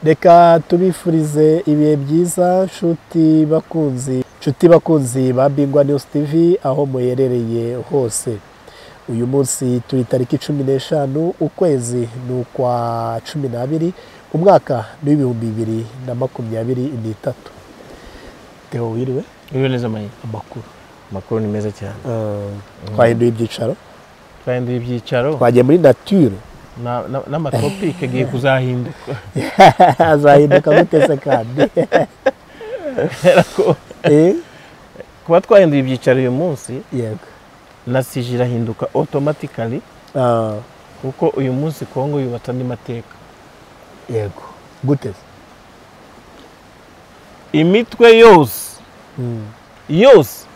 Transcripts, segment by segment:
reka tubifurize ibihe byiza nshuti bakunzi ba Bingwa News TV aho muherereye hose. Uyu munsi turi tariki 15 ukwezi n'ukwa 12 umwaka w'2023. Theo wiriwe? Wiriwe neza mayi. Amakuru ni meza cyane. Twahinduye ibyicaro. Twagiye muri nature. N'amatopike agiye kuzahinduka. Azahinduka gutese kandi. Kuba twahinduye ibyicaro uyu munsi, yego. Nasije irahinduka automatically. Kuko uyu munsi Kongo yubatse andi mateka. Yego. Guteze. Imitwe yose. Yose.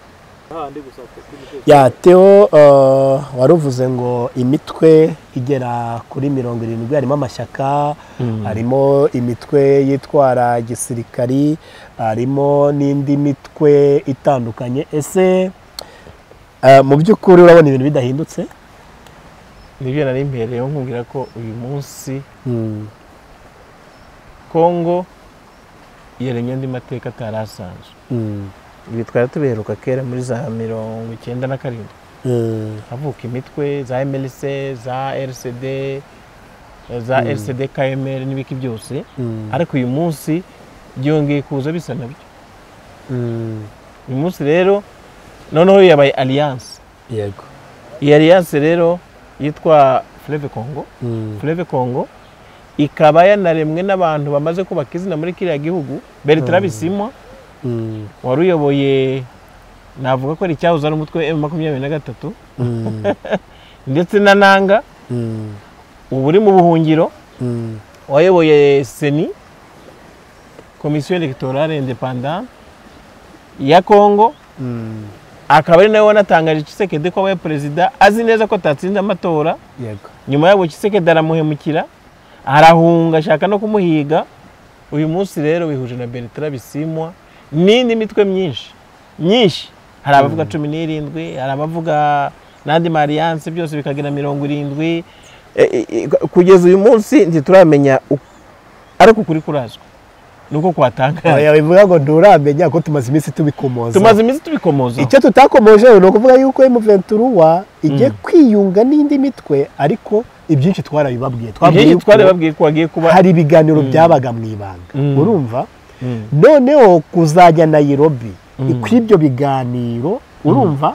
Ya Theo waruvuze ngo imitwe igera kuri 70 harimo amashyaka, harimo imitwe yitwara gisirikari, harimo n'indi mitwe itandukanye. Ese mu by'ukuri urabona ibintu bidahindutse? Nibyo nari imbereye nkubwira ko uyu munsi Kongo yeremye andi mateka atarasanzwe. Ibi twari tuberuka kera muri za 97. Havuka imitwe za MLC, za RCD, za RCD KML n'ibiki byose. Ariko uyu munsi byongeye kuza bisa nabyo. Uyu munsi rero noneho yabaye alliance. Yego. Iyi alliance rero yitwa Fleuve Congo. Fleuve Congo ikaba yanaremwe n'abantu bamaze kubaka izina muri kiriya gihugu. Bertrand Bisimwa waruyoboye, navuga ko ari cyahoze ari umutwe M23 ndetse na Nanga uburi mu buhungiro, wayoboye Seni, Commission Electorale Independante ya Kongo. Akaba ari nawe wanatangaje Tshisekedi ko abaye president azi neza ko atatsinze amatora. Yego. Nyuma yabo Tshisekedi aramuhemukira, arahunga ashaka no kumuhiga. Uyu munsi rero wihuje na Bertrand Bisimwa n'indi mitwe myinshi. Hari abavuga 17, hari abavuga n'andi alliance, byose bikagira 70. Kugeza uyu munsi ntituramenya ariko kuri kurazwa nuko kwatanga. Yabivuga ngo nduramenya ko tumaze iminsi tubikomoza. Icyo tutakomoje no kuvuga yuko M23 ije kwiyunga n'indi mitwe, ariko ibyinshi twarabibabwiye. Twababwiye ko wagiye kuba hari ibiganiro byabaga mu ibanga. Urumva? Noneho kuzajya Nairobi kw'ibyo biganiro, urumva?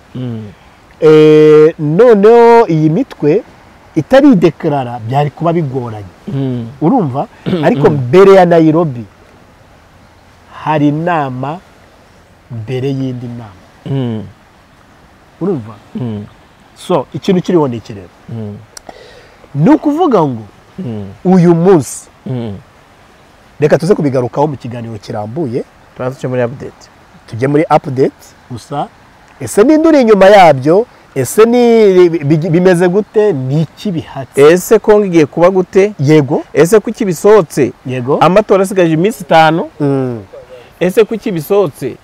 Noneho iyi mitwe itari deklarara byari kuba bigoranye. Urumva? Ariko mbere ya Nairobi hari inama mbere y'indi nama. Urumva? So ikintu kiriho ni ikirero. Ni ukuvuga ngo uyu munsi reka tuze kubigarukaho mu kiganiro kirambuye. Tujye muri update. Tujye muri update gusa. Ese ninde uri inyuma yabyo? Ese ni bimeze gute? Ni iki bihatse? Ese Kongo igiye kuba gute? Yego. Ese kuki bisohotse? Yego. Amatora asigaje iminsi 5. Ese kuki bisohotse?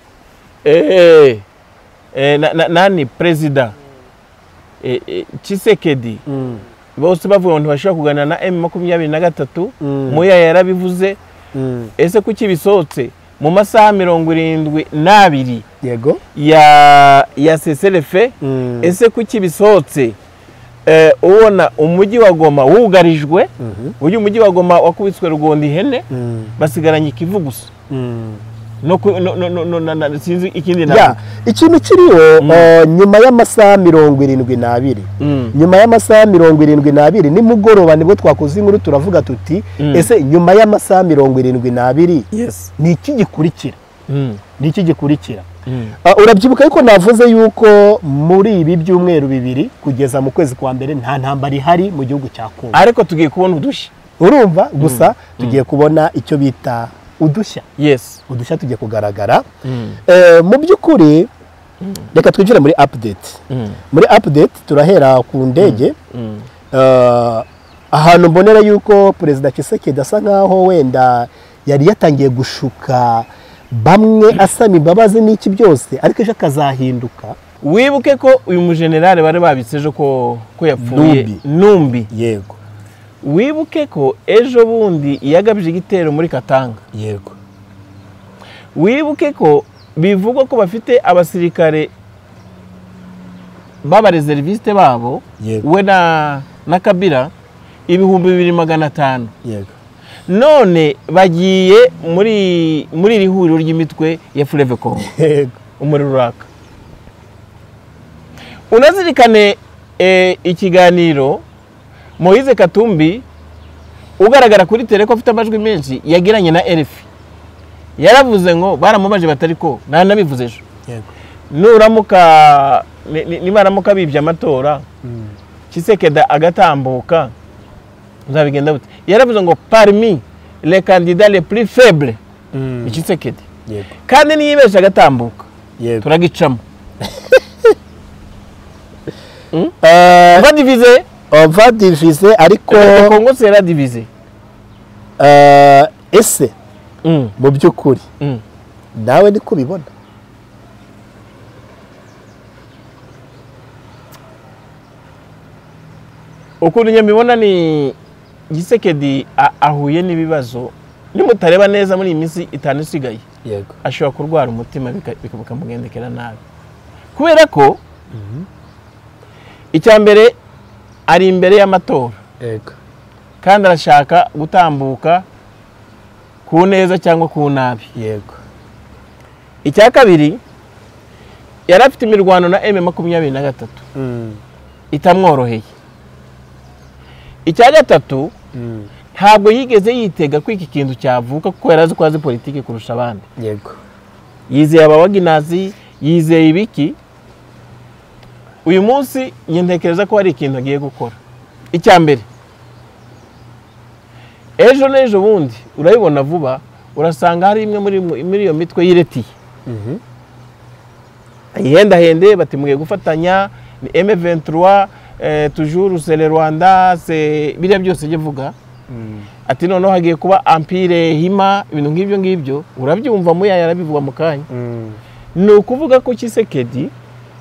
Nani president Tshisekedi bose bavuga ngo bashaka kuganira na M23. Moya yarabivuze. Ese kuki bisohotse mu masaha 72? Yego. ya CCLF. Ese kuki bisohotse ubona umujyi wa Goma wugarijwe, uyu umujyi wa Goma wakubitswe rugondi ihene, basigaranye ikivu gusa. No sinzi ikindi na ikintu kiriho nyuma y'amasaha 72. Nyuma y'amasaha 72 ni mugoroba nibwo twakoze inkuru turavuga tuti ese nyuma y'amasaha 72 yes ni iki gikurikira? Ni iki gikurikira? Urabyibuka yuko navuze yuko muri ibi byumweru 2 kugeza mu kwezi kwa mbere nta ntambara ihari mu gihugu cya Kongo, ariko tugiye kubona udushya. Urumva? Gusa tugiye kubona icyo bita udushya. Yes. Udushya tugiye kugaragara. Mu by'ukuri reka twinjire muri update. Muri update turahera ku ndege. Ahantu mbonera yuko President Tshisekedi asa nkaho wenda yari yatangiye gushuka bamwe asaba imbabazi n'iki byose, ariko ejo akazahinduka. Wibuke ko uyu mujenerale bari babitseje ko yapfuye Numbi. Yego. wibuke ko ejo bundi yagabije igitero muri Katanga. Yego. Wibuke ko bivugwa ko bafite abasirikare baba reserviste babo we na Kabila 2500. Yego. None bagiye muri iri huriro ry'imitwe ya Fleuve Congo. Yego. Umuriro uraka. Unazirikane ikiganiro Moise Katumbi ugaragara kuri tele ko afite amajwi menshi yagiranye na RFI. Yaravuze ngo baramubaje batari ko nabivuze ejo. Yego. Nuramuka nibaramuka bibye amatora Tshisekedi agatambuka uzabigenda bute. Yaravuze ngo parmi les candidats les plus faibles Tshisekedi. Yego. Kandi niyibesha agatambuka. Yego. Turagicamo. Va diviser. On va diviser ariko Congo sera divisé. Ese mu by'ukuri nawe niko bibona? Ukuntu nyamibona ni Tshisekedi ahuye n'ibibazo nimutareba neza muri iminsi 5 isigaye. Yego. Ashobora kurwara umutima bikamugendekera nabi. Kubera ko icyambere ari imbere y'amatora. Yego. Kandi arashaka gutambuka ku neza cyangwa ku nabi. Yego. Icya kabiri yarafite imirwano na M23 itamworoheye. Icya gatatu ntabwo yigeze yitega ko iki kintu cyavuka kuko yarazi ko azi politiki kurusha abandi. Yego. Yizeye abawaginazi, yizeye ibiki. Uyu munsi nyentekereza ko hari ikintu agiye gukora. Icyambere ejo n'ejo bundi urabibona vuba urasanga hari imwe muri iyo mitwe yiretiye. Hende bati mugiye gufatanya ni M23 toujours c'est le Rwanda c'est biriya byose givuga. Ati noneho hagiye kuba empire hima ibintu ngibyo urabyumva mu yarabivuga mu kanya. Ni ukuvuga ko Tshisekedi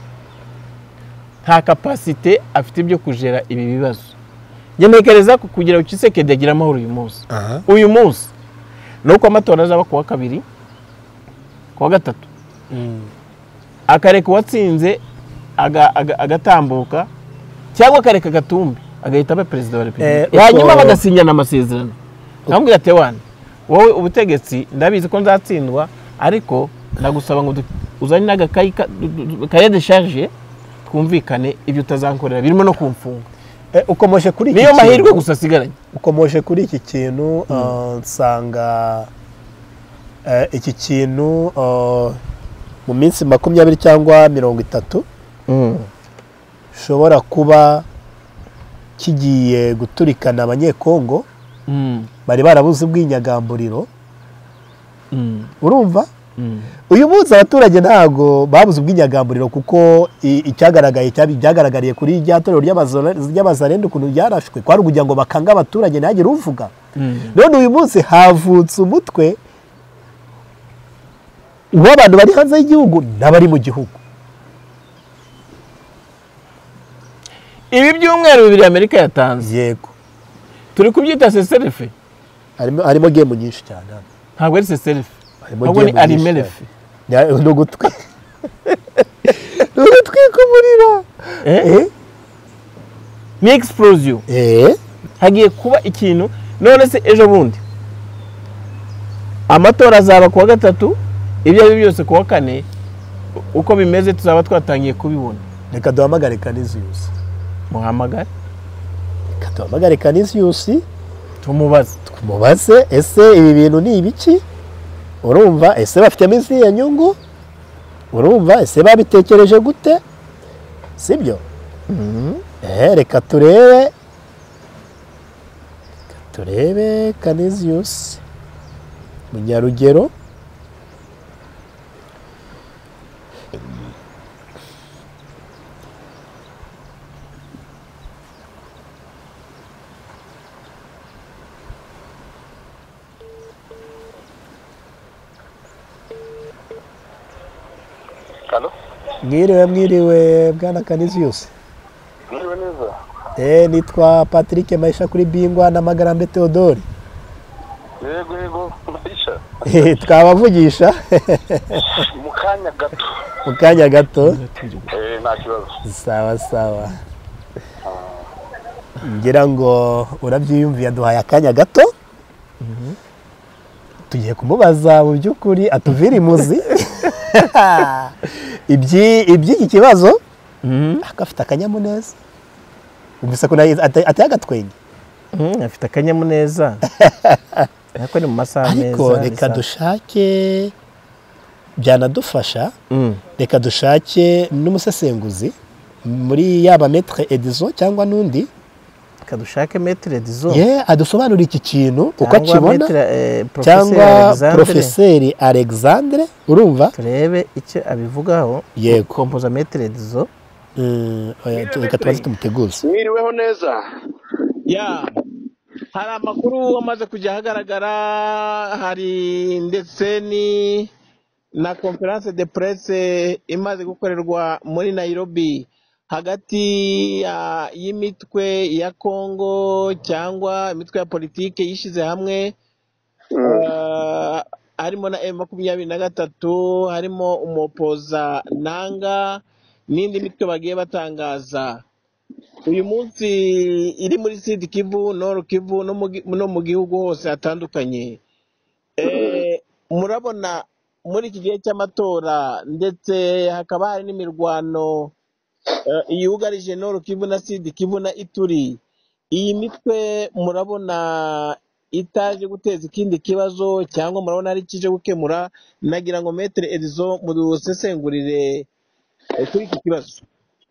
nta capacité afite ibyo kujera ibi bibazo. Nyemekereza ko kugira Tshisekedi agira amahoro uyu munsi. Uyu munsi nuko amatora azaba kuwa kabiri kuwa gatatu. Akareka watsinze agatambuka cyangwa akareka Gatumbi agahita aba president wa Republika. Hanyuma bagasinyana amasezerano. Nambwira ati wowe ubutegetsi ndabizi ko nzatsindwa ariko ndagusaba ngo uzanye n'agakayi kaye de charge twumvikane ibyo utazankorera birimo no kumfunga. Ukomoshe kuri iki niyo mahirwe gusa sigaranye. Ukomoshe kuri iki kintu nsanga iki kintu mu minsi 20 cyangwa 30 shobora kuba kigiye guturikana abanyekongo bari barabuze ubwinyagamburiro. Urumva? Uyu munsi abaturage ntago babuze ubwinyagamburiro kuko byagaragariye kuri ryatorero ry'abazarende ukuntu byarashwe kwari kugira ngo bakanga abaturage ntagire uvuga. None uyu munsi havutse umutwe w'abantu bari hanze y'igihugu n'abari mu gihugu. Ibi byumweru 2 Amerika yatanze. Yego. Turi kubyita seserefe. Harimo game nyinshi cyane. Ntabwo ari seserefe. Ahubwo ni arimerefe. No gutwi. No gutwi kumurira. Ni explosion. Hagiye kuba ikintu none se ejo bundi. Amatora azaba kuwa gatatu, ibyo byose kuwa kane uko bimeze tuzaba twatangiye kubibona. Reka duhamagare Canisius. Muhamagare. Reka duhamagare Canisius. Tumubaze ese ibi bintu ni ibiki? Urumva ese bafite iminsi ya nyungu? Urumva ese babitekereje gute? Sibyo? Reka turebe Canisius Munyarugero. Halo? Mwiriwe bwana Canisius. Mwiriwe neza. nitwa Patrick Maisha kuri Bingwa na Magarambe Theodore. Yego Maisha. Twabavugisha mu kanya gato. Nta kibazo. Sawa. Ngira ngo urabyiyumviye aduhaye akanya gato. Tugiye kumubaza mu by'ukuri atuvira imuzi. Iby'iki kibazo akafite akanyamuneza. Ubisa ko ateye agatwenge. Afite akanyamuneza. Ariko ni mu masaha meza. Ariko reka dushake byanadufasha. Reka dushake n'umusesenguzi muri yaba Maître Edison cyangwa nundi. Reka dushake Maître Edison. Adusobanura iki kintu uko akibona. Cyangwa Professeur Alexandre urumva? Turebe icyo abivugaho. Kompoza Maître Edison. Reka tubaze tumuteguze. Mwiriweho neza. Hari amakuru amaze kujya ahagaragara, hari ndetse ni na conference de presse imaze gukorerwa muri Nairobi hagati y'imitwe ya Congo cyangwa imitwe ya politike yishize hamwe, harimo na M23, harimo umupoza Nanga n'indi mitwe bagiye batangaza. Uyu munsi iri muri Sud Kivu, Nord Kivu no mu gihugu hose hatandukanye. Murabona muri iki gihe cy'amatora ndetse hakaba hari n'imirwano yugarije Nord Kivu na Sud Kivu na Ituri. Iyi mitwe murabona itaje guteza ikindi kibazo cyangwa murabona ari kije gukemura? Nagira ngo Maître Edison mudusesengurire kuri iki kibazo.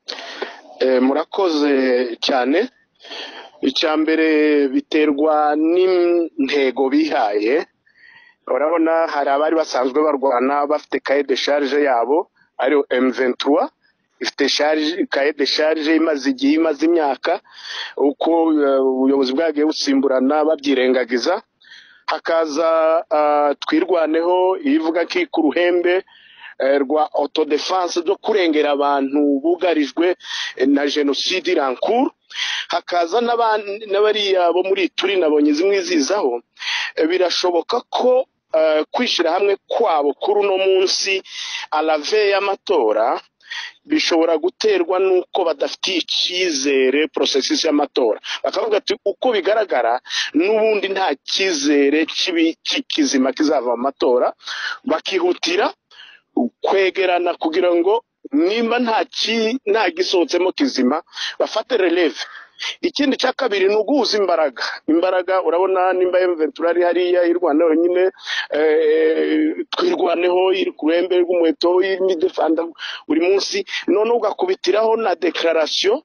Murakoze cyane. Icyambere biterwa n'intego bihaye. Urabona hari abari basanzwe barwana bafite cahier de charge yabo, ari M23 ifite cahier de charge imaze imyaka uko ubuyobozi bwagiye busimburana babyirengagiza. Hakaza twirwaneho ivuga ki ku ruhembe rwa autodefense do kurengera abantu bugarijwe na genocide irankuru. Hakaza n'abariya bo muri turi nabonye zimwe zizaho. Birashoboka ko kwishira hamwe kwabo kuri no munsi alave y'amatora bishobora guterwa nuko badafite icyizere processus y'amatora. Bakavuga ati uko bigaragara n'ubundi nta cyizere kizima kizava mu matora, bakihutira kwegerana kugira ngo nimba nta gisohotsemo kizima bafate releve. Ikindi cya kabiri nuguza imbaraga. Urabona nimba M23 ari hariya irwana nyine twirwaneho iri kurembe rw'umuheto y'imidefanda buri munsi, none ugakubitiraho na declaration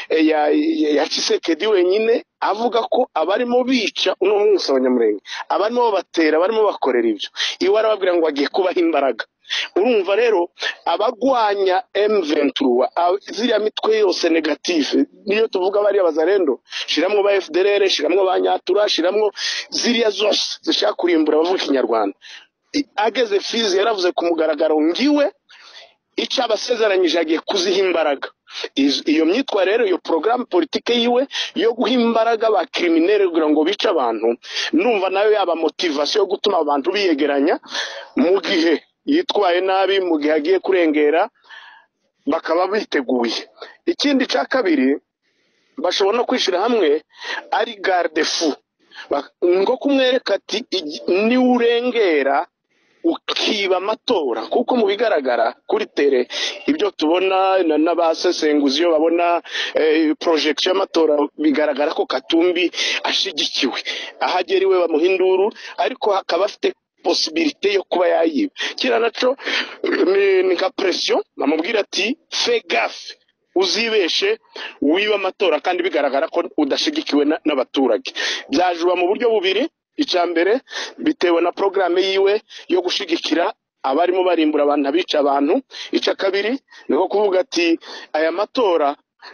ya Tshisekedi wenyine avuga ko abarimo bica uno munsi abanyamurenge, abarimo batera, abarimo bakorera ibyo iwe arababwira ngo agiye kubaha imbaraga. Urumva rero abagwanya M23 ziriya mitwe yose negative, niyo tuvuga bari abazarendo, shiramwe ba FDLR, shiramwe ba Nyatura, shiramwe ziriya zose zishaka kurimbura bavuga Kinyarwanda. Ageze Fizi yaravuze ku mugaragaro ngiwe icyo abasezeranyije agiye kuziha imbaraga. Iyo myitwa rero iyo programme politique yiwe yo guha imbaraga ba criminel kugira ngo bice abantu, ndumva nayo yaba motivation yo gutuma abantu biyegeranya mu gihe yitwaye nabi, mu gihe agiye kurengera bakaba biteguye. Ikindi cya kabiri bashobora no kwishira hamwe ari garde fou, ngo kumwereka ati ni urengera ukiba amatora, kuko mu bigaragara kuri tere ibyo tubona n'abasesenguzi yo babona projection y'amatora bigaragara ko Katumbi ashigikiwe, ahageriwe bamuhinduru, ariko hakaba afite possibilité yo kuba yayiba. Kira naco ni ka pression bamubwira ati fe gaffe uzibeshe wiba amatora kandi bigaragara ko udashigikiwe n'abaturage. Byajuba mu buryo bubiri. Icyambere bitewe na programme yiwe yo gushigikira abarimo barimbura abantu abica abantu. Icya kabiri niko kuvuga ati aya matora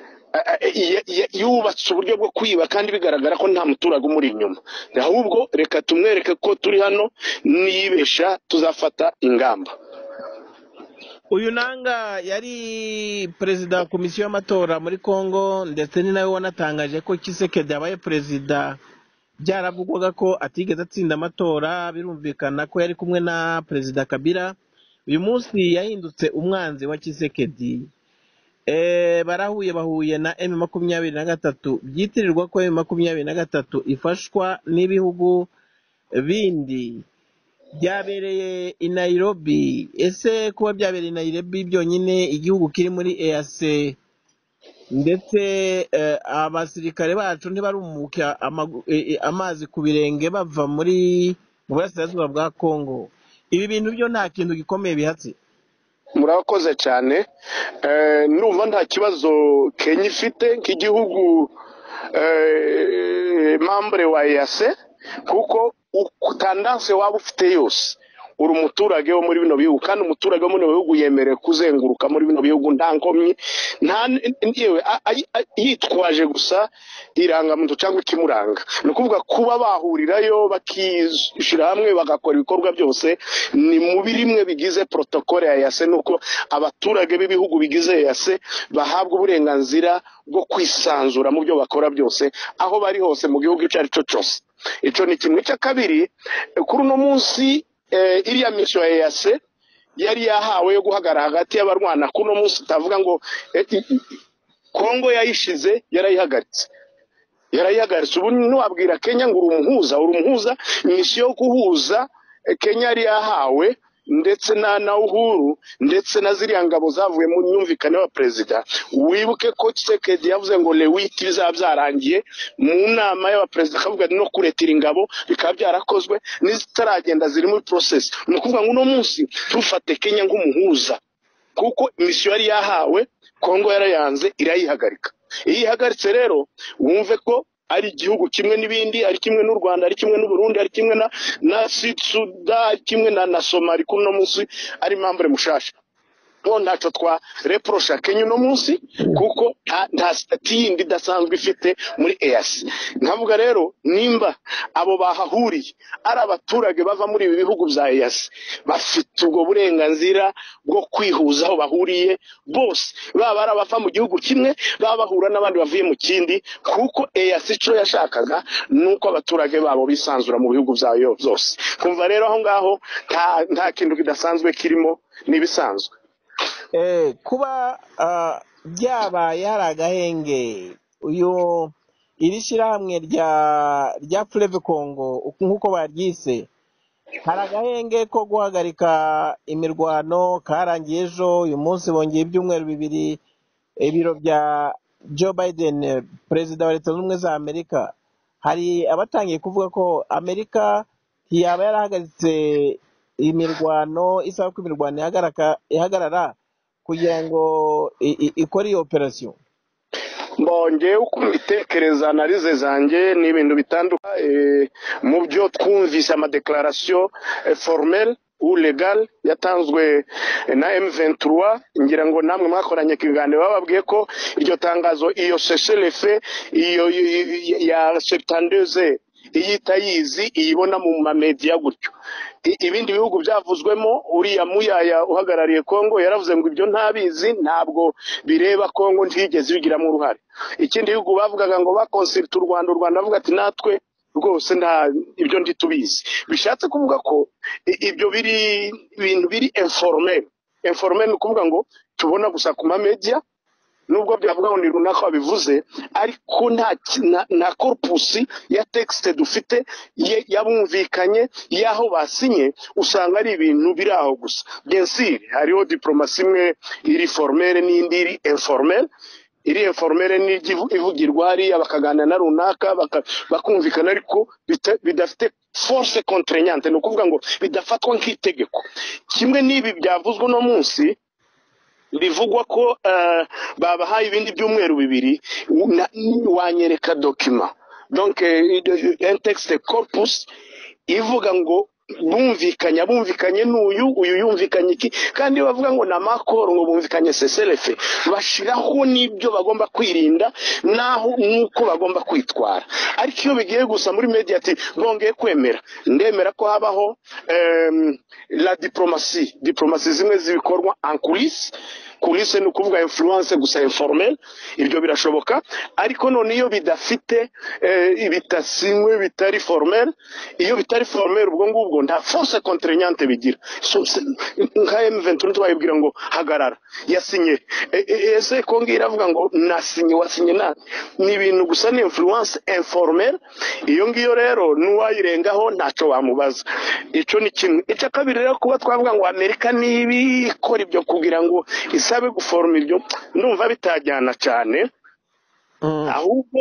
yubatse uburyo bwo kwiba kandi bigaragara ko nta muturage umuri inyuma. Ahubwo reka tumwereke ko turi hano, niyibesha tuzafata ingamba. uyu nanga yari perezida wa komisiyo y'amatora muri Kongo ndetse ni nawe wanatangaje ko Tshisekedi yabaye perezida byaravugwaga ko atigeze atsinda amatora birumvikana ko yari kumwe na perezida Kabila uyu munsi yahindutse umwanzi wa Tshisekedi bahuye na M23 byitirirwa ko M23 ifashwa n'ibihugu bindi byabereye i Nairobi ese kuba byabereye i Nairobi byonyine igihugu kiri muri Ihatse ndetse abasirikare bacu ntibarumuka amazi ku birenge bava mu burasirazuba bwa Kongo ibi bintu byo nta kintu gikomeye bihatse murakoze cyane numva nta kibazo Kenya ifite nk'igihugu membre wa Ihatse kuko tandanse waba ufite yose uri umuturage wo muri bino bihugu kandi umuturage wo muri bino bihugu yemerewe kuzenguruka muri bino bihugu nta nkomyi yewe yitwaje gusa irangamuntu cyangwa ikimuranga ni ukuvuga kuba bahurirayo bakishyira hamwe bagakora ibikorwa byose ni mu birimwe bigize protokole ya Ihatse nuko abaturage b'ibihugu bigize Ihatse bahabwa uburenganzira bwo kwisanzura mu byo bakora byose aho bari hose mu gihugu icyo ari cyo cyose icyo ni kimwe cya kabiri kuri uno munsi iriya mission ya Ihatse yari yahawe yo guhagarara hagati y'abarwana kuno munsi utavuga ngo Kongo yayishize yarayihagaritse ubu ntiwabwira Kenya ngo uri umuhuza mission yo kuhuza Kenya yari yahawe ndetse na Uhuru ndetse na ziriya ngabo zavuye mu myumvikane wa perezida wibuke ko Tshisekedi yavuze ngo le 8 bizabyarangiye mu nama y'abaperezida akavuga no kuretira ingabo bikaba byarakozwe n'izitaragenda ziri muri process ni ukuvuga ngo uno munsi tufate Kenya nk'umuhuza kuko mission yari yahawe Kongo yarayanze irayihagarika ihagaritse rero wumve ko ari igihugu kimwe n'ibindi ari kimwe n'u Rwanda ari kimwe n'u Burundi ari kimwe na Sudan ari kimwe na Somalia kuno munsi ari membre mushasha ntacyo twa reprocha Kenya uno munsi kuko nta stati yindi idasanzwe ifite muri Ihatse nkavuga rero nimba abo bahahuriye ari abaturage bava muri ibi bihugu bya Ihatse bafite ubwo burenganzira bwo kwihuza aho bahuriye bose baba ari abava mu gihugu kimwe baba bahura n'abandi bavuye mu kindi kuko Ihatse icyo yashakaga nuko abaturage babo bisanzura mu bihugu byayo byose kumva rero aho ngaho nta kintu kidasanzwe kirimo nibisanzwe kuba byabaye hari agahenge iri shyirahamwe rya Fleuve Congo nk'uko baryise hari agahenge ko guhagarika imirwano karangiye ejo uyu munsi bongeye ibyumweru bibiri ibiro bya Joe Biden perezida wa Leta Zunze Ubumwe za Amerika hari abatangiye kuvuga ko Amerika yaba yarahagaritse imirwano isaba ko imirwano ihagarara kugira ngo ikore iyo operation mbonge uko mbitekereza analize zanjye ni ibintu bitandukanye mu byo twumvise amadeclaration formelle ou legal yatanzwe na M23 ngira ngo namwe mwakoranye kiganiro bababwiye ko iryo tangazo iyo cessez-le-feu iyo ya 72 iyitayizi iyibona mu mamedia gutyo ibindi bihugu byavuzwemo uriya muyaya uhagarariye Kongo yaravuze ngo ibyo ntabizi ntabwo bireba Kongo ntigeze bigiramo uruhare ikindi bihugu bavugaga ngo bakonsulta u Rwanda avuga ati natwe rwose nta ibyo nditubizi bishatse kuvuga ko ibyo ibintu biri informel kuvuga ngo tubona gusa ku mamedia nubwo byavuga ngo ni runaka bivuze ariko nta corpus ya texte dufite yabumvikanye yaho basinye usanga ari ibintu biri aho gusa bien sûr hariho diplomasi imwe iri formelle n'indi iri informelle iri informelle ni ivugirwa hariya bakaganira na runaka bakumvikana ariko bidafite force contraignante no kuvuga ngo bidafatwa nk'itegeko kimwe n'ibi byavuzwe no munsi bivugwa ko babahaye ibindi byumweru bibiri wanyereka document donc un texte corpus ivuga ngo bumvikanye n'uyu yumvikanye iki kandi bavuga ngo na Amakuru ngo bumvikanye seselefe bashiraho n'ibyo bagomba kwirinda naho nuko bagomba kwitwara ariko iyo bigiye gusa muri media ati bongeye kwemera ndemera ko habaho la diplomatie zimwe zibikorwa en coulisses ni ukuvuga influence gusa informel ibyo birashoboka ariko none iyo bidafite ibitasinywe bitari formel iyo bitari formel ubwo ngubwo nta force contraignante bigira nka M23 twabibwira ngo hagarara yasinye ese ko ngira avuga ngo nasinye wasinye ni ibintu gusa ni influence informel iyo ngiyo rero nuwayirengaho ntaco bamubaza ico ni kimwe icya kabiri rero kuba twavuga ngo Amerika nibi ikora ibyo kugira ngo isabe guforma ibyo ndumva bitajyana cyane ahubwo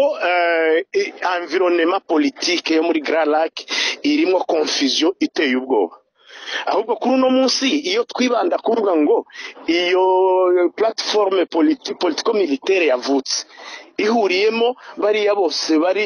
environnement politique yo muri Grand Lac irimo confusion iteye ubwoba ahubwo kuri uno munsi iyo twibanda kuvuga ngo iyo plateforme politico militaire yavutse ihuriyemo bariya bose bari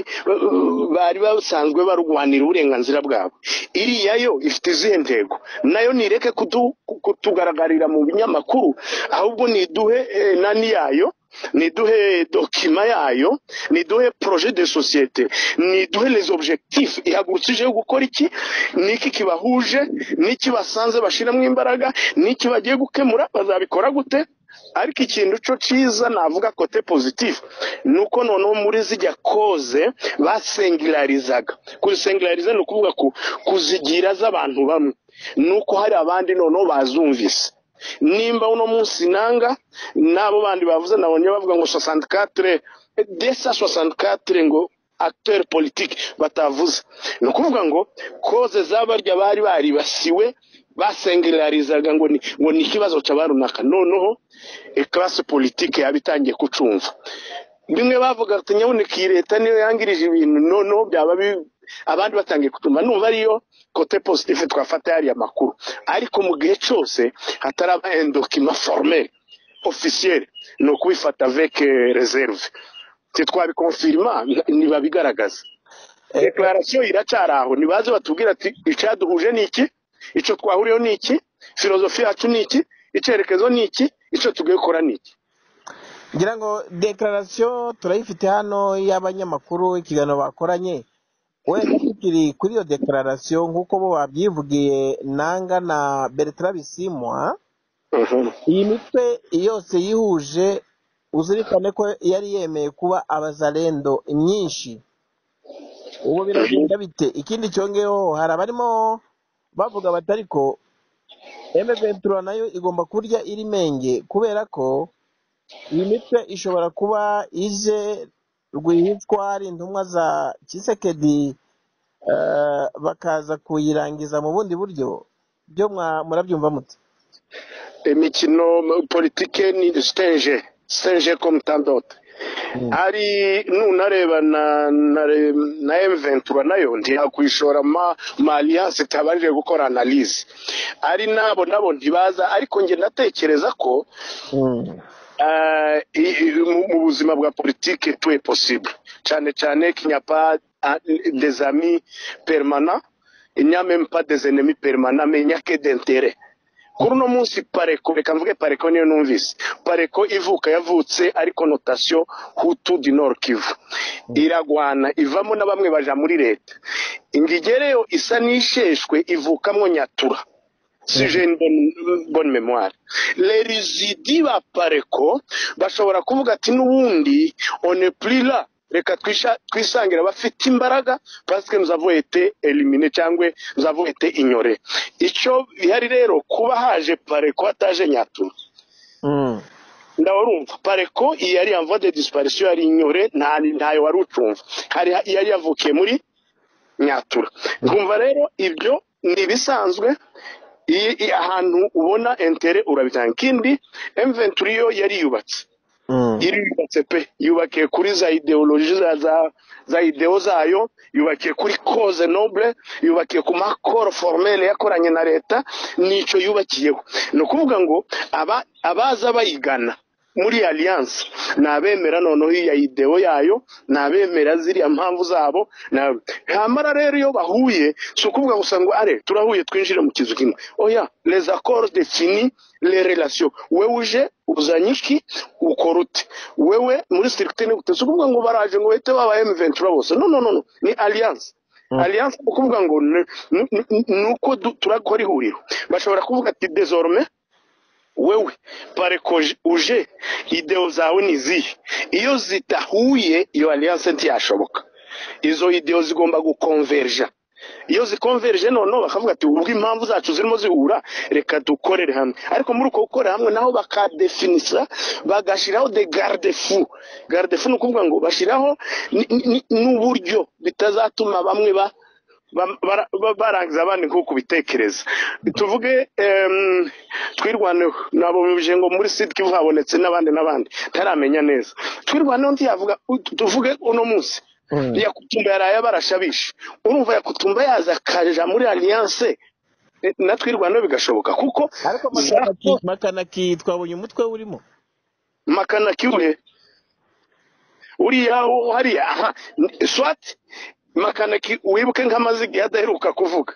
basanzwe barwanira uburenganzira bwabo iriya yo ifite izihe ntego nayo nireke kutugaragarira mu binyamakuru ahubwo niduhe nani yayo niduhe dokima yayo niduhe projet de société niduhe les objectifs ihagurukije gukora iki niki kibahuje niki basanze bashiramo imbaraga niki bagiye gukemura bazabikora gute ariko ikintu cyo ciza navuga kote positif nuko noneho muri zijya koze basengilarizaga kusengilariza no kuvuga kuzigira z'abantu bamwe nuko hari abandi noneho bazumvise nimba uno munsi nanga nabo bandi bavuze nabonye bavuga ngo 64 desa 64 ngo acteur politique batavuze no kuvuga ngo koze zabarya bari basiwe basengilarizaga ngo ni kibazo cy'abarunaka noneho classe politique yabitangiye kucumva bimwe bavuga ati nyaboneka leta niyo yangirije ibintu noneho byaba abandi batangiye kutumva numva ariyo côté positif twafata yari amakuru ariko mu gihe cyose hataraba document formel officiel no kubifata avec réserve twabikonfirma niba bigaragaza declaration iracyaraho nibaze batubwira ati icyaduhuje niki ico twahuriyeho niki filosofi yacu niki icerekezo niki ico tugiye gukora niki ngira ngo declaration turayifite hano y'abanyamakuru ikiganiro bakoranye wenda tukiri kuri iyo declaration nkuko bo babyivugiye nanga na Bertrand Bisimwa iyi mitwe yose yihuje uzirikane ko yari yemeye kuba abazalendo nyinshi ubu biragenda bite ikindi cyongeyeho hari abarimo bavuga batariko M23 nayo igomba kurya iri menge kubera ko iyi mitwe ishobora kuba ije rwihitswa ari intumwa za Tshisekedi bakaza kuyirangiza mu bundi buryo byo murabyumva mute imikino politique ni stage comme tant d'autres ari nunareba na M23 nayo ntiyakwishora ma alliance tabarije gukora analyse ari nabo ntibaza ariko nge natekereza ko mu buzima bwa politique tout est possible cyane qu'il n'y a pas des amis permanents il n'y a même pas des ennemis permanents mais il n'y a que d'intérêt kuri uno munsi pareko reka mvuge pareko niyo numvise pareko yavutse ari connotation Hutu du Nord Kivu iragwana ivamo na bamwe baja muri leta ingigereyo isa nisheshwe ivukamwo Nyatura si j'ai une bonne mémoire les résidus ba pareko bashobora kuvuga ati nubundi on n'est plus là reka twisangira bafite imbaraga parce que nous avons été éliminés cyangwa nous avons été ignorés icyo bihari rero kuba haje pareko ataje Nyatura ndawarumva pareko yari en voie de disparition yari ignoré ntayo wari ucumva hari yari yavukiye muri Nyatura kumva rero ibyo ni bisanzwe ahantu ubona intérêt urabitanga kindi M23 yo yari yubatse yubatse pe yubakiye kuri za ideologie za ideo zayo yubakiye kuri cause noble yubakiye ku makoro formel yakoranye na leta nico yubakiyeho no kuvuga ngo abaza bayigana muri alliance nabemera noneho iya ideo yayo nabemera ziriya mpamvu zabo hamara rero iyo bahuye so kuvuga gusa ngo are turahuye twinjire mu kizu kimwe oya les accords définis les relations wewe uje uzanyiki ukorute wewe muri structure gutse kuvuga ngo baraje ngo bete baba M23 bose no ni alliance alliance kuvuga ngo nuko turakora ihuriro bashobora kuvuga ati désormais wewe pare ko uje ideo zawe nizihe iyo zitahuye iyo alliance ntiyashoboka izo ideo zigomba gukonverja iyo zikonverje none bakavuga ati ubwo impamvu zacu zirimo zihura reka dukorere hamwe ariko muri uko gukora hamwe naho bakadefinisa bagashiraho de garde-fou no kuvuga ngo bashiraho n'uburyo bitazatuma bamwe barangiza abandi nko kubitekereza tuvuge twirwaneho nabo bije ngo muri site Kivu habonetse n'abandi taramenya neza twirwaneho ntiyavuga tuvuge uno munsi yakutumba yaraye barashabisha urumva yakutumba yaza kaja muri alliance natwe Rwanda bigashoboka kuko makanaki twabonye umutwe urimo makanaki uri yaho hari swat makanaki wibuke nk'amazigi yadaheruka kuvuga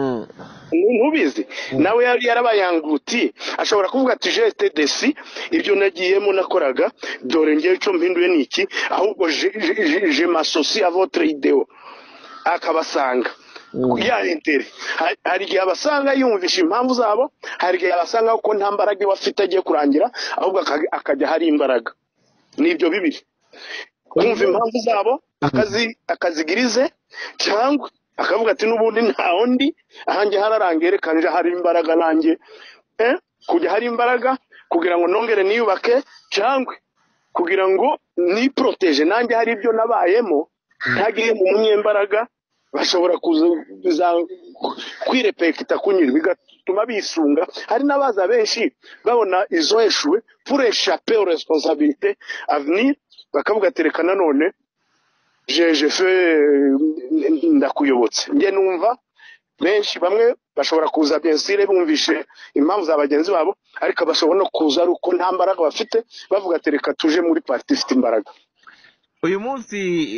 ntubizi nawe yarabayanguti ashobora kuvuga ati JTDC ibyo nagiyemo nakoraga dore ngiye cyo mpinduye niki ahubwo je m'associe à votre idée akabasanga ya intere hari gihe abasanga yumvisha impamvu zabo hari gihe abasanga ko nta mbaraga bafite agiye kurangira ahubwo akajya hari imbaraga nibyo bibiri kumva impamvu zabo akazigirize cyangwa akavuga ati nubundi nta undi ahange hararangere kanje hari imbaraga nanjye kujya hari imbaraga kugira ngo nongere niyubake cyangwa kugira ngo ni protege nanjye hari ibyo nabayemo ntagiye mu munyembaraga bashobora kuza kwirepekita kunyira bigatuma bisunga hari nabaza benshi babona izo eshuwe pour échapper aux responsabilités à venir bakavuga terekana none je fais ndakuyobotse nge numva benshi bamwe bashobora kuza bien sûr bumvishe impamvu za bagenzi babo ariko bashobora no kuza ari uko nta mbaraga bafite bavuga tereka tuje muri parti ifite imbaraga uyu munsi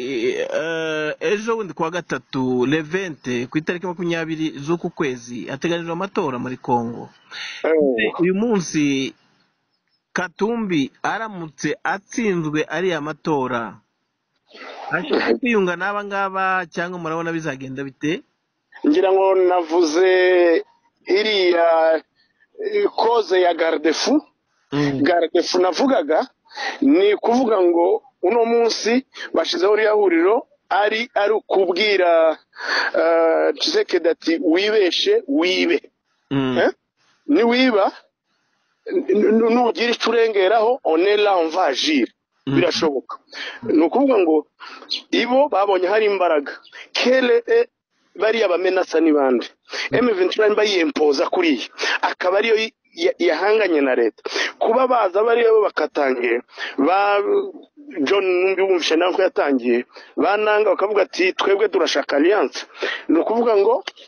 ejo wundi kwa gatatu le 20 ku itariki 20 z'uku kwezi hateganijwe amatora muri Kongo uyu munsi Katumbi aramutse atsinzwe ari amatora ashaka kwiyunga n'aba ngaba cyangwa murabona bizagenda bite ngira ngo navuze iriya cause ya garde-fou navugaga ni kuvuga ngo uno munsi bashizeho Ihuriro ari ukubwira Tshisekedi ati wibeshe wibe ni wiba nugira icurengeraho onela on va agir birashoboka nukuvuga ngo ibo babonye hari imbaraga kele bari abamenasa nibande M23 bayimpoza kuri akaba ariyo yahanganye na leta kuba baza bari abo bakatangiye ba John numbi bumvisha nako yatangiye bananga bakavuga ati twebwe turashaka alliance nukuvuga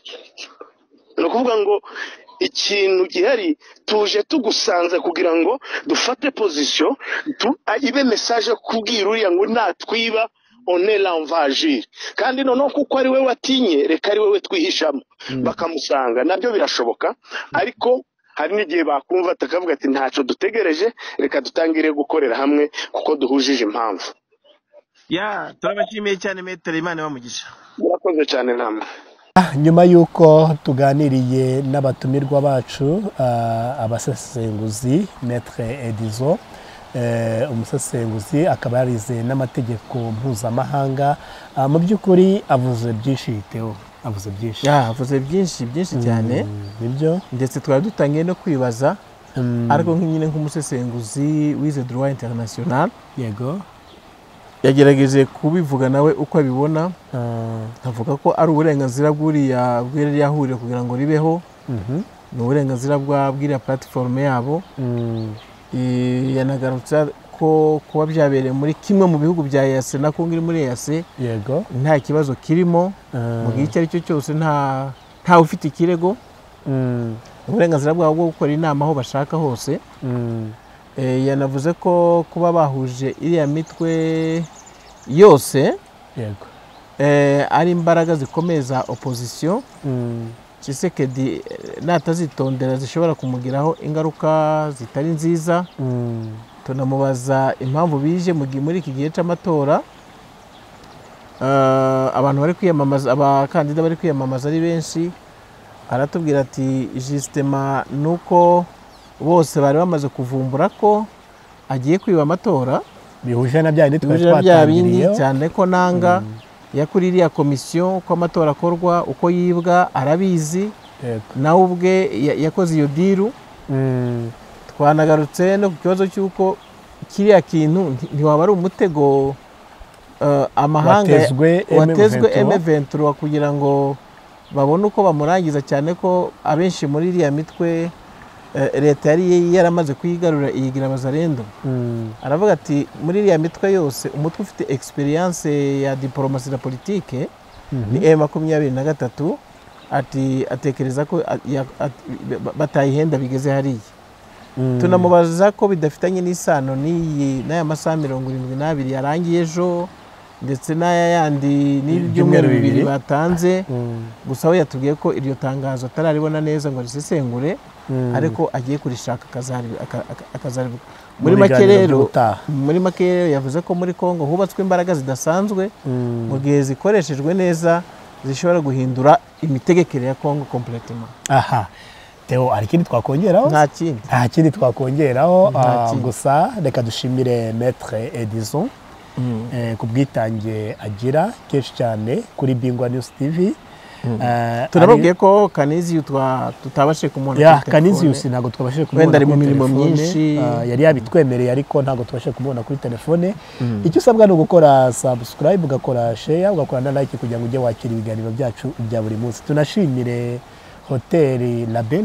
ngo ikintu gihari tuje tugusanze kugira ngo dufate position ibe message kubwira uriya ngo natwiba onela on va agir kandi noneho kuko ari we watinye reka ari we twihishamo bakamusanga nabyo birashoboka ariko hari n'igihe bakumva takavuga ati ntacyo dutegereje reka dutangire gukorera hamwe kuko duhujije impamvu turabashimiye cyane Metere Imana bamugisha murakoze cyane namwe nyuma y'uko tuganiriye n'abatumirwa bacu abasesenguzi Maître Edizo umusesenguzi akaba yarize n'amategeko mpuzamahanga mu by'ukuri avuze byinshi yiteho avuze byinshi cyane nibyo ndetse twari dutangiye no kwibaza ariko nk'nyine nk'umusesenguzi wize droit international yego yagerageje kubivuga nawe uko abibona avuga ko ari uburenganzira bw'iriya huriro kugira ngo ribeho ni uburenganzira bw'iriya platform yabo yanagarutse ko kuba byabereye muri kimwe mu bihugu bya Ihatse na Kongo iri muri Ihatse yego nta kibazo kirimo mu gihe icyo ari cyo cyose nta ufite ikirego uburenganzira bwabo bwo gukora inama aho bashaka hose yanavuze ko kuba bahuje iriya mitwe yose yego ari imbaraga zikomeye za opposition Tshisekedi natazitondera zishobora kumugiraho ingaruka zitari nziza. Tunamubaza impamvu bije muri iki gihe cy'amatora, abantu bari kwiyamamaza, abakandida bari kwiyamamaza ari benshi. Aratubwira ati justement nuko bose bari bamaze kuvumbura ko agiye kwiba amatora, bihuje na bya bindi cyane ko nanga yakuri iriya komisiyo uko amatora akorwa, uko yibwa arabizi, nawe ubwe yakoze iyo diru. Twanagarutse no ku kibazo cy'uko kiriya kintu ntiwaba ari umutego amahanga watezwe M23 kugira ngo babone uko bamurangiza, cyane ko abenshi muri iriya mitwe leta yari yaramaze kuyigarura iyigira abazarendo. Aravuga ati muri iriya mitwe yose umutwe ufite experience ya diplomasi na politike ni M23. Ati atekereza ko batayihenda bigeze hariya. Tunamubaza ko bidafitanye n'isano n'aya masaha 72 yarangiye ejo ndetse n'aya yandi n'ibyumweru 2 batanze. Gusa we yatubwiye ko iryo tangazo atararibona neza ngo risesengure, ariko agiye kurishaka akazari. Muri make rero yavuze ko muri Kongo hubatswe imbaraga zidasanzwe, mu gihe zikoreshejwe neza zishobora guhindura imitegekere ya Kongo completely. Aha, Theo, ari kindi twakongeraho? Nta kindi twakongeraho, gusa reka dushimire Maître Edison ku bwitange agira kenshi cyane kuri Bingwa News TV. Turababwiye ko Kaniziyo tutabashe kumubona. Ya Kaniziyo ntago twabashe kumubona, wenda ari mu mirimo myinshi, yari yabitwemereye ariko ntago twabashe kumubona kuri telefone. Icyo usabwa no gukora subscribe, ugakora share, ugakora na like kugira ngo ujye wakira ibiganiro byacu bya buri munsi. Tunashimire Hotel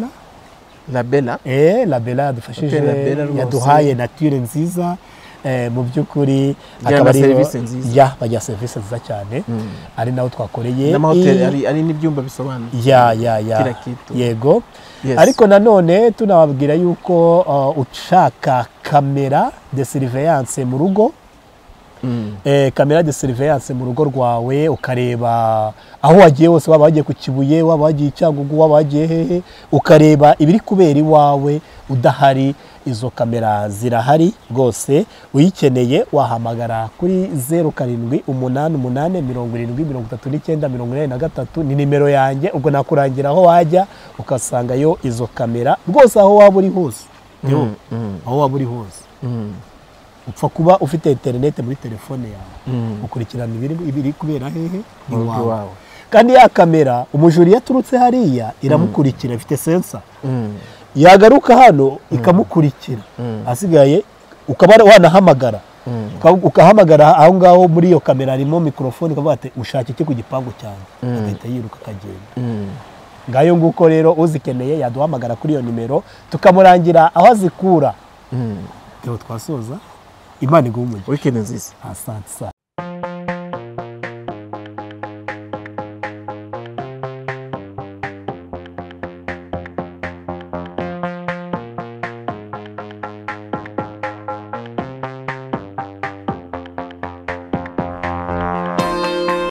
La Bella yadufashije, yaduhaye nature nziza. Mu by'ukuri akaba ari bajya serivisi nziza cyane, ari naho twakoreye n'amahoteli ari n'ibyumba bisobanuye. Yego. Ariko nanone tunababwira yuko ushaka kamera de surveillance mu rugo, kamera de surveillance mu rugo rwawe, ukareba aho wagiye hose, waba wagiye ku Kibuye, waba wagiye Cyangugu, waba wagiye hehe, ukareba ibiri kubera iwawe udahari. Izo kamera zirahari rwose. Uyikeneye wahamagara kuri 0788707039 ni nimero yanjye. Ubwo nakurangira aho wajya ukasangayo izo kamera rwose aho waba uri hose. Aho waba uri hose upfa kuba ufite internet muri telefone yawe, ukurikirana ibiri kubera hehe iwawe. Kandi ya kamera umujuri yaturutse hariya iramukurikira, ifite sensor, yagaruka hano ikamukurikira. Asigaye ukaba wanahamagara, ukahamagara aho ngaho muri iyo kamera harimo mikrofone, ukavuga ati ushaka iki ku gipangu cyane, agahita yiruka akagenda. Ngayo nguko rero uzikeneye yaduhamagara kuri iyo nimero tukamurangira aho azikura. Twasoza. Imana iguhe umugisha. Weekend nziza. Asante sana.